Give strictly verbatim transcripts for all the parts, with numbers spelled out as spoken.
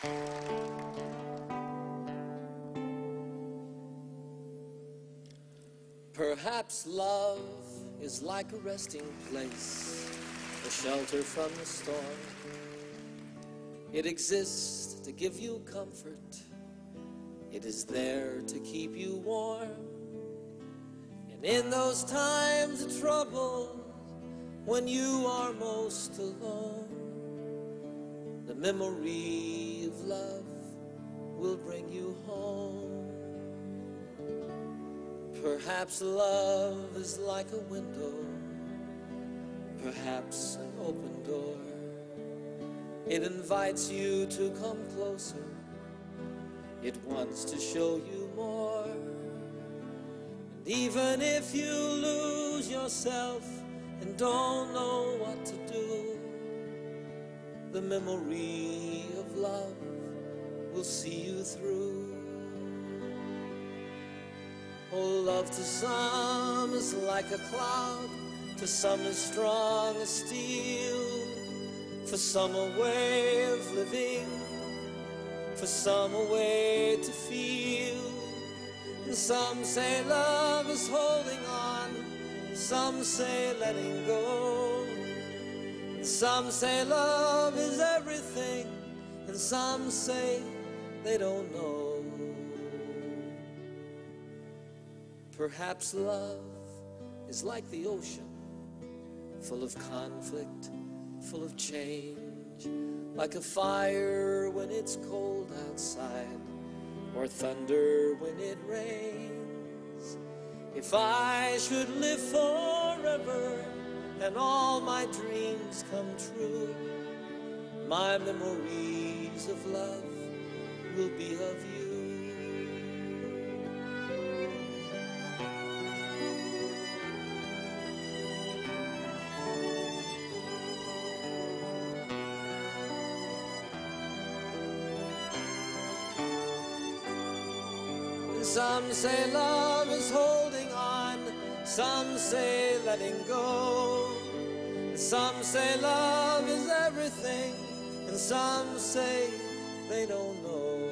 Perhaps love is like a resting place, a shelter from the storm. It exists to give you comfort. It is there to keep you warm. And in those times of trouble, when you are most alone, the memory of love will bring you home. Perhaps love is like a window, perhaps an open door. It invites you to come closer. It wants to show you more. And even if you lose yourself and don't know what to do, the memory of love will see you through. Oh, love to some is like a cloud, to some is strong as steel. For some a way of living, for some a way to feel. And some say love is holding on, some say letting go. And some say love is everything, and some say they don't know. Perhaps love is like the ocean, full of conflict, full of change, like a fire when it's cold outside, or thunder when it rains. If I should live forever and all my dreams come true, my memories of love will be of you. Some say love is holding on, some say letting go. Some say love is everything, and some say they don't know.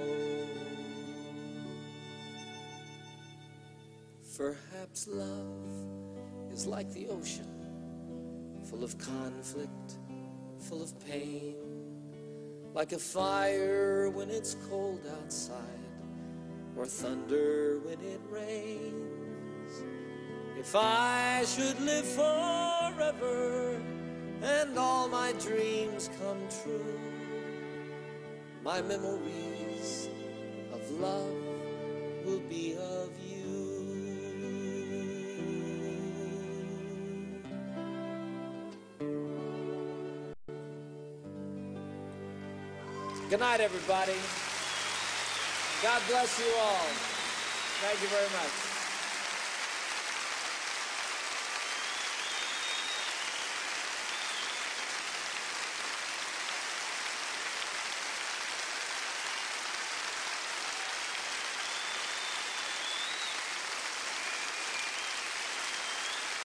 Perhaps love is like the ocean, full of conflict, full of pain, like a fire when it's cold outside, or thunder when it rains. If I should live forever and all my dreams come true, my memories of love will be of you. Good night, everybody. God bless you all. Thank you very much.